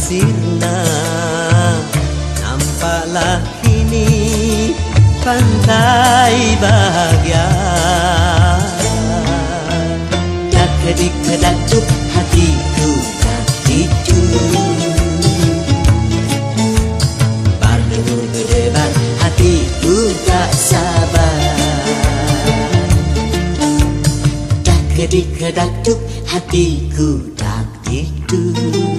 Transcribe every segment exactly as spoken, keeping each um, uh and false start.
sirna, nampaklah kini pantai bahagia. Dak kedik kedakcuk hatiku tak tidur, berdebur berdebar hatiku tak sabar. Dak kedik kedakcuk hatiku tak tidur,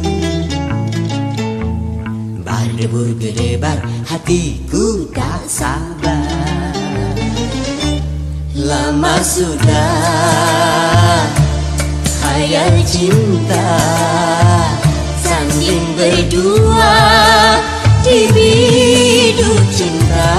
berdebur berdebar hatiku tak sabar. Lama sudah khayal cinta, sanding berdua di biduk cinta.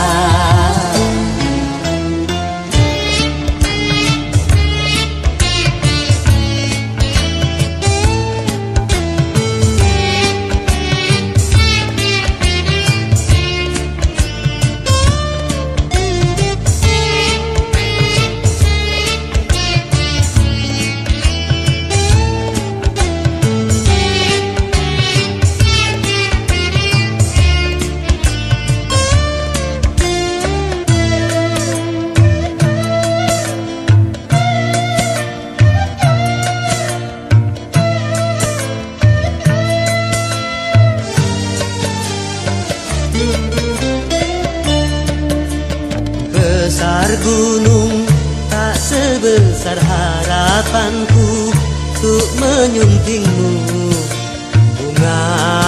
Besar gunung tak sebesar harapanku untuk menyuntingmu, bunga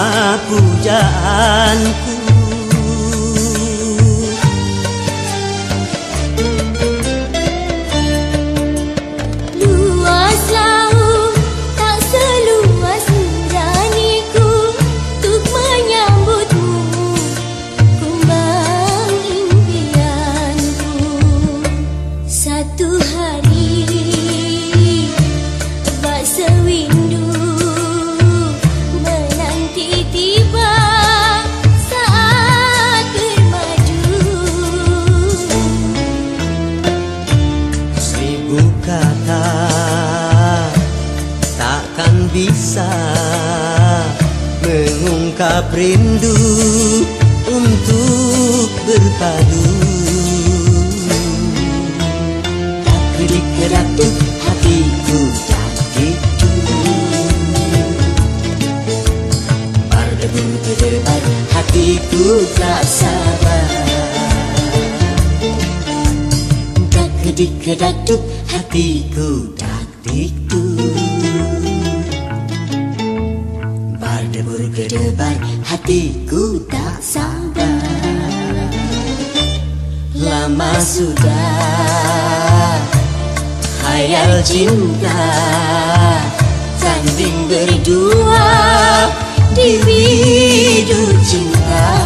pujaanku. Luas laut tak seluas nuraniku untuk menyambutmu, kumbang impianku. Satu hari bak sewindu menanti tiba saat bermadu. Seribu kata takkan bisa mengungkap rindu untuk berpadu. Tak kedik kedakcuk hatiku tak tidur, berdebur berdebar hatiku tak sabar. Tak kedik kedakcuk hatiku tak tidur, berdebur berdebar hatiku tak sabar. Lama sudah khayal cinta, sanding berdua di biduk cinta.